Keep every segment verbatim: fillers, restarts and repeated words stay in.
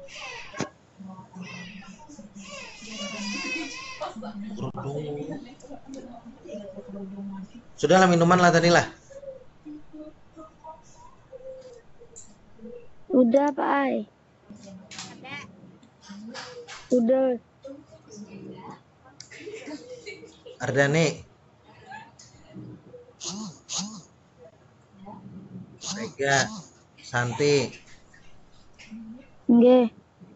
Sudahlah minuman lah tadi lah. Udah Pak Ai. Udah. Ardani. Mega. Santi. Nggih.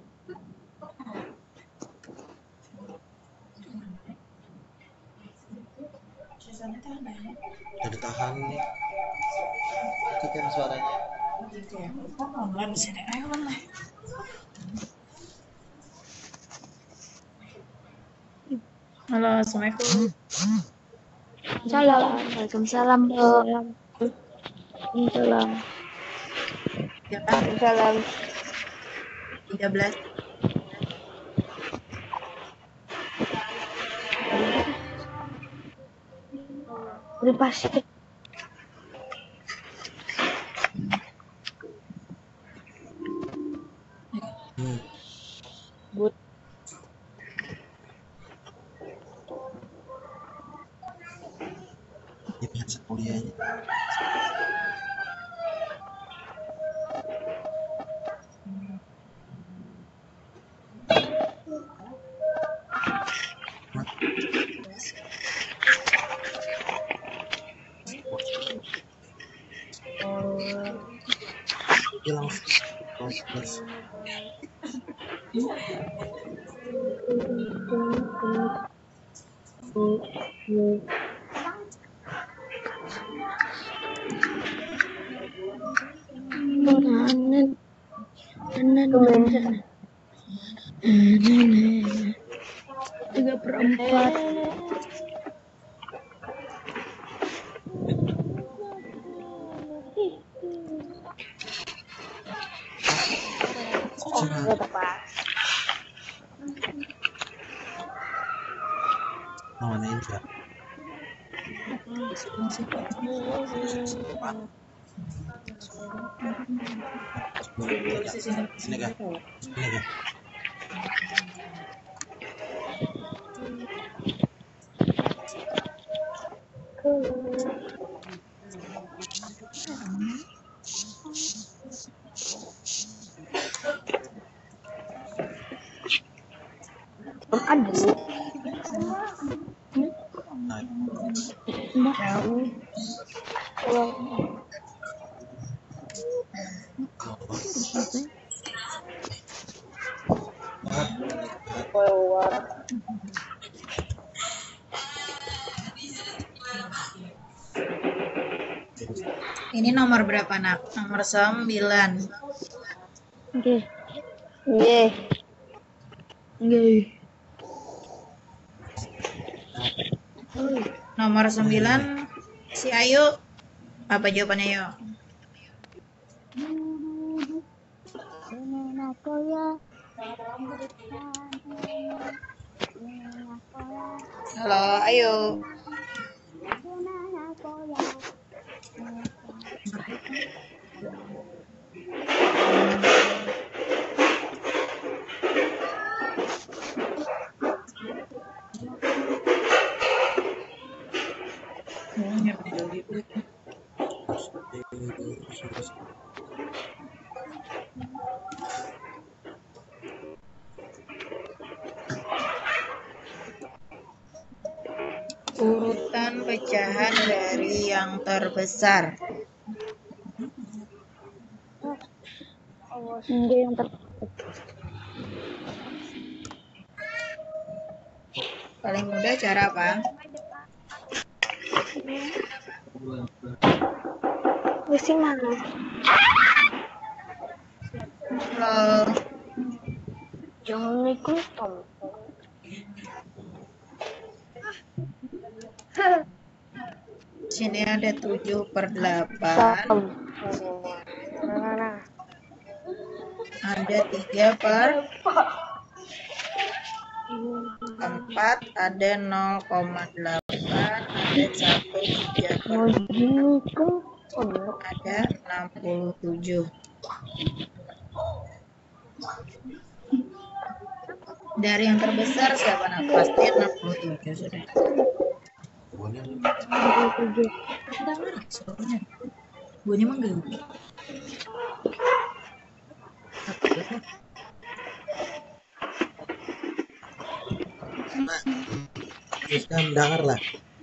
Jadi tahan nih. Kecil suaranya. Halo, assalamualaikum. Salam. Waalaikumsalam. Waalaikumsalam. Waalaikumsalam. tiga belas. Privasi. Hmm. Good. Ini headset kuliahnya. Hilang. Terus. Anen. Anen. Tiga per empat. Oh, nggak pas. Mana ini ya? Sini kah? Sini kah? Ada. Nah, Ini nomor berapa, Nak? Nomor sembilan. Oke. Nggih. Nggih. Nomor sembilan si Ayu. Apa jawabannya, Yo? Halo, Ayu. Urutan pecahan dari yang terbesar. Nggih yang ter Paling mudah cara apa? pusing mana? Halo. Jangan ikut tom. Sini ada tujuh per delapan. Nah, Ada tiga per empat, ada nol koma delapan, ada satu tiga per ada enam puluh tujuh. Dari yang terbesar siapa nak? Pasti enam puluh tujuh sudah. Boleh. tujuh. Sudah marah soalnya. Bunyi mengganggu. Nah, bisa mendengar lah.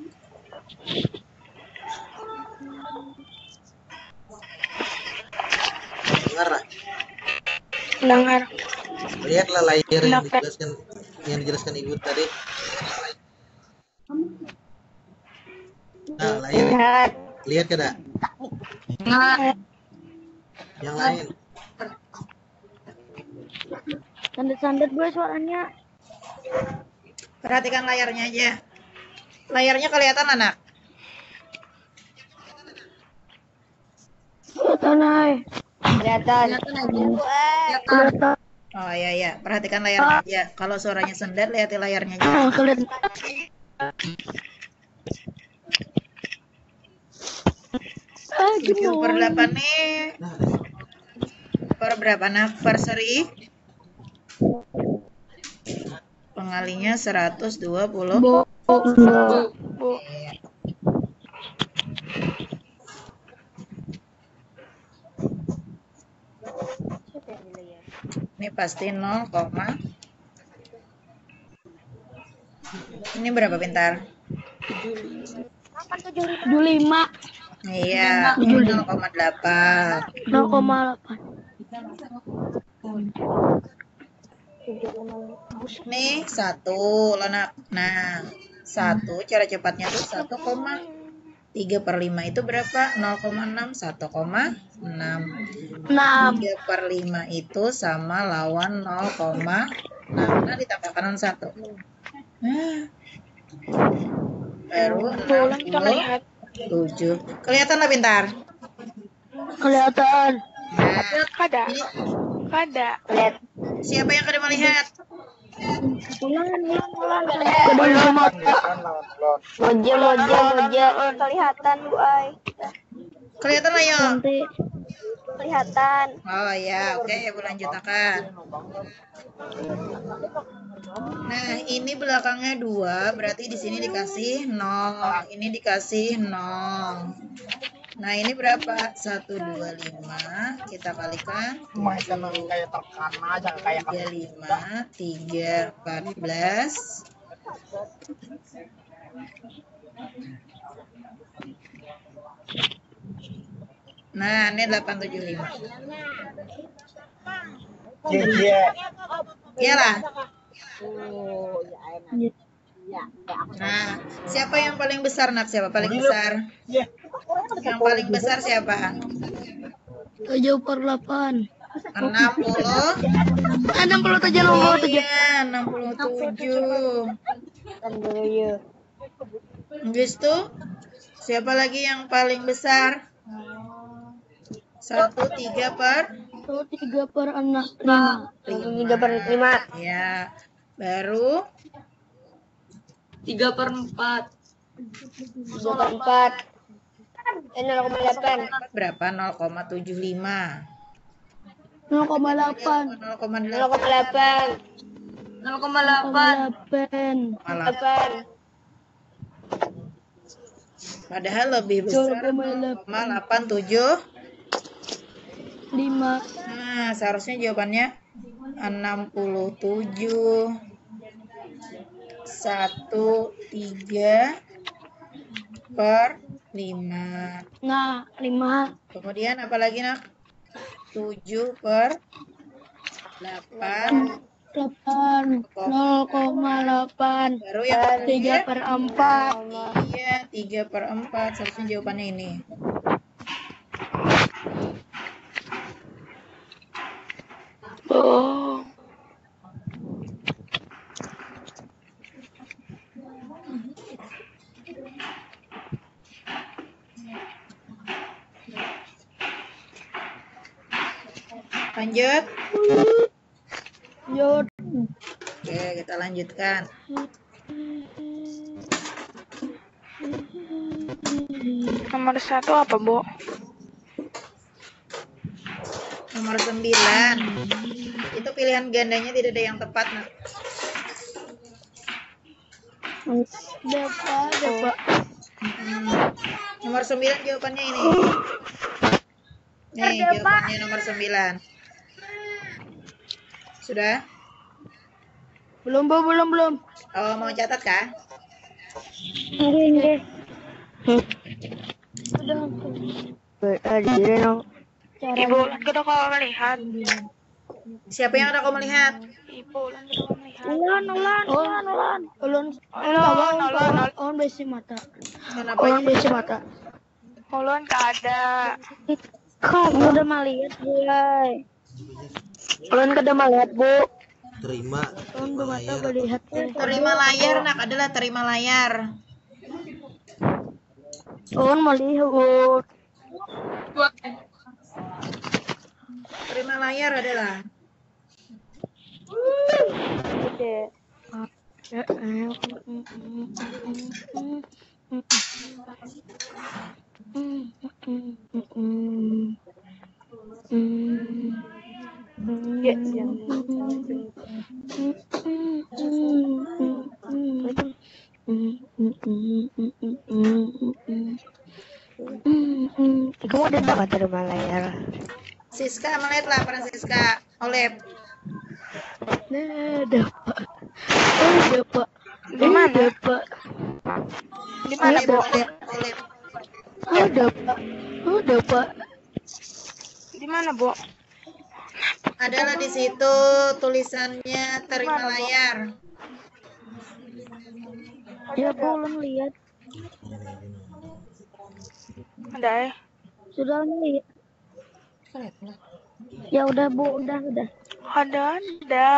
Dengar lah. Dengar. Lihatlah layar yang Dapat. dijelaskan yang dijelaskan ibu tadi. Nah, layar Lihat. lihat kada? Yang lain. Sandet-sandet gue suaranya. Perhatikan layarnya aja. Layarnya kelihatan anak? Tanai. Kelihatan. Kelihatan. Oh iya ya, perhatikan layarnya aja. Kalau suaranya sendat, lihat di layarnya aja. Ah, kelihatan. tujuh per delapan nih. Nah, Per berapa nak? Per seri? Pengalinya seratus dua puluh. Bu. Bu. Ini pasti nol, ini berapa pintar? tujuh puluh lima. Iya, nol koma delapan. nol koma delapan. Nih satu lonak. Nah, satu cara cepatnya tuh satu koma tiga per lima itu berapa? nol koma enam. satu koma enam. enam. tiga per lima itu sama lawan nol koma enam. Nah, ditambahkan satu. Nah, baru enam puluh tujuh. Kelihatan lah pintar? Kelihatan. Nah, Kada. ini Kada. Lihat. siapa yang kada melihat? Ulangan, ulangan, ulangan. Moja, moja, moja. Kelihatan, Bu Ai. Kelihatan lah yo. Nanti kelihatan. Oh ya, oke, ibu lanjutkan. Nah, ini belakangnya dua, berarti di sini dikasih nol, ini dikasih nol. Nah, ini berapa? satu, dua, lima. Kita kalikan. tiga, lima, tiga, empat belas. Nah, ini delapan, tujuh, lima. Iyalah. Nah, siapa yang paling besar nak? Siapa paling besar? Yang paling besar siapa? tujuh per delapan. enam puluh. enam puluh tujuh, enam Oh puluh tujuh. iya, enam puluh tujuh. Habis itu, siapa lagi yang paling besar? satu, tiga per? satu, tiga per enam. lima. satu, tiga per lima. Ya, baru? tiga per empat. tiga per empat. Eh, nol koma delapan. Berapa? nol koma tujuh lima. nol koma delapan. nol koma nol koma delapan. nol koma delapan. delapan. Padahal lebih besar nol koma delapan tujuh lima. Nah, seharusnya jawabannya enam puluh tujuh. satu, tiga per lima. Nah, lima. Kemudian apa lagi nak? tujuh per delapan. delapan. nol koma delapan. Baru yang tiga per empat. Iya, tiga per empat. Seharusnya jawabannya ini. Oh. Lanjut. Yod. Oke, kita lanjutkan. Nomor satu apa, Bu? Nomor sembilan. Itu pilihan gandanya tidak ada yang tepat, nak. Dapat, dapat. Hmm. Nomor sembilan jawabannya ini. Nih, jawabannya nomor sembilan. Sudah? Belum, Bu, belum, belum. Oh, mau catat kah? Oke. Udah. Berada dong. Ibu, kita kau melihat. Siapa yang ada kau melihat? Ibu, kita kau melihat. Ulan, ulan, ulan, ulan. Ulan, ulan, ulan, ulan besi mata. Kenapa Ulan ini? besi mata. Ulan tak ada. Kamu udah melihat, Bu. Ulan kada melihat, Bu. Terima. Ulan Terima mata layar. melihat. Terima layar, nak, adalah terima layar. Ulan melihat. Terima layar adalah. Oke. Kamu ada dapat terima layar? Siska melihat laporan Siska. Oleh. Nah, dapat. Oh, dapat. Di mana, Pak? Di mana, Oleh, Bu? oleh, oleh. Oh, dapat. Oh, dapat. Di mana, Bu? Adalah di situ tulisannya terima layar. Ya, Bu, belum lihat. Ada ya? Sudah lihat. Ya udah, Bu, udah, udah. Ada, ada.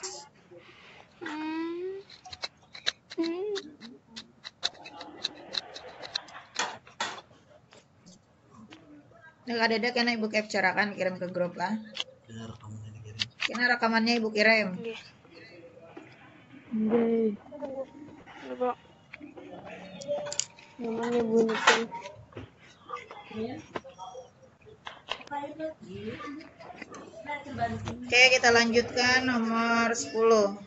Hmm. Hmm. Nah, ada ada kena ibu capture kan kirim ke grup lah. Ada rekamannya dikirim. Kena rekamannya ibu kirim. Oke. Oke. Coba. Namanya bunyi. Oke, kita lanjutkan nomor sepuluh.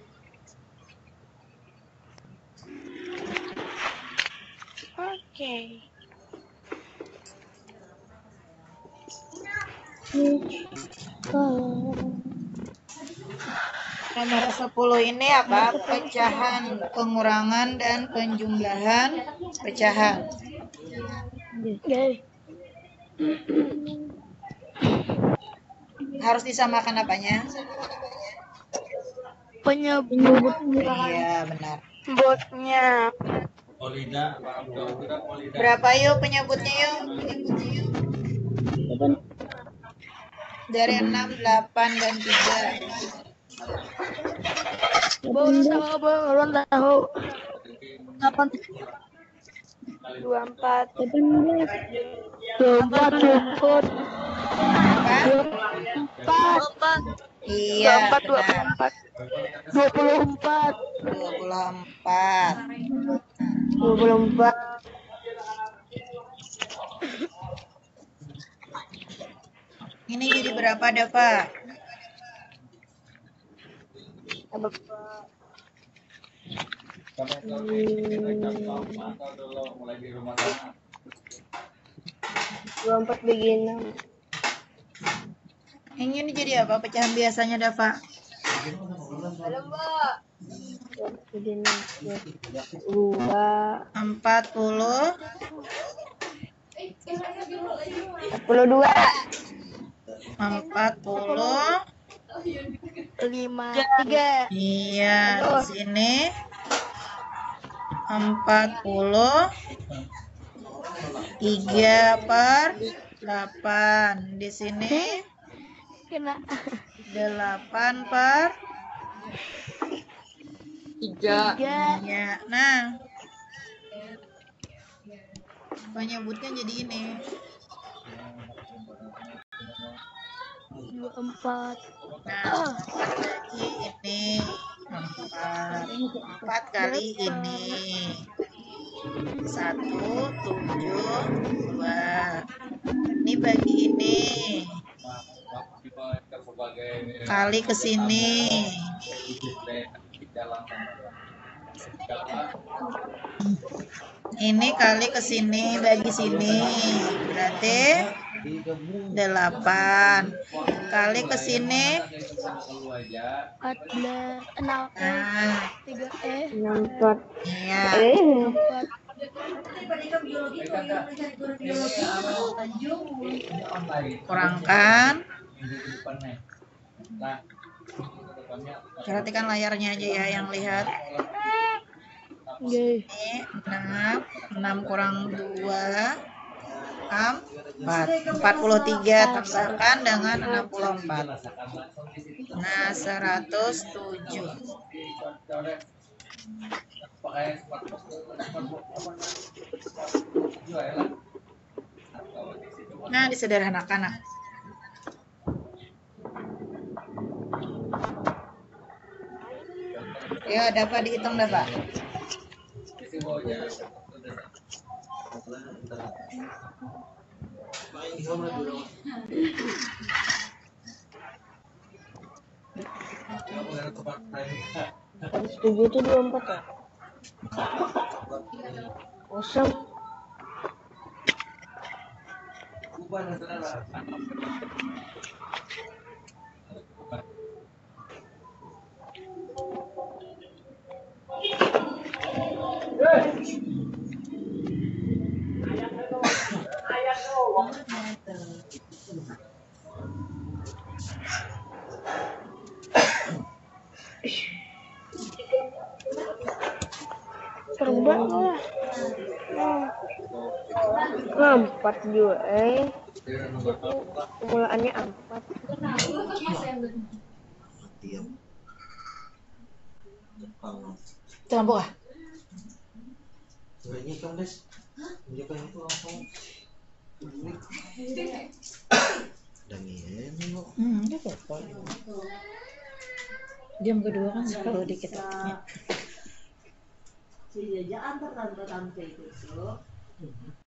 Oke. Nomor sepuluh ini apa? Pecahan, pengurangan, dan penjumlahan pecahan. Oke. Harus disamakan apanya? Penyebut. Iya, benar. Botnya. Berapa yuk penyebutnya yuk? Dari enam, delapan, dan tiga. Belum tahu, belum tahu. Delapan. Dua empat. Dua empat cukup. Apa? Empat. Iya, Empat dua puluh benar. empat. Dua puluh empat. dua puluh empat. Dua puluh empat. Ini jadi berapa, Dava? Dua empat begini. Yang ini jadi apa? Pecahan biasanya, Dava? Halo, Mbak. Begini. Dua. empat puluh. Empat puluh dua. empat puluh. Lima. Tiga. Iya, di sini empat puluh tiga per delapan. Di sini Kena. delapan per Tiga. iya. Nah, penyebutnya jadi ini. Dua empat. Nah, empat lagi ini. Empat. Empat kali ini. Satu, tujuh, dua. Ini bagi ini. kali ke sini. Ini kali ke sini, bagi sini. Berarti delapan. Kali ke sini. empat belas enam Nah, tiga eh enam empat iya. eh empat Kurangkan. Perhatikan layarnya aja ya yang lihat. Oke. Ini enam. enam kurang dua. empat. empat puluh tiga tambahkan dengan enam puluh empat. Nah, seratus tujuh. Nah, disederhanakan. Nah. Ya, dapat dihitung dapat. Tujuh itu dua empat ya. Kosong. Terbang lah. Nah, empat juga eh. Itu mulaannya empat. Diam. Jepang. Tambo ah. Sebenarnya kan guys, Jepang itu langsung. Damien kok. Hmm, dia apa? Jam kedua kan selalu dikit waktunya. Si Jaja antar tante-tante itu.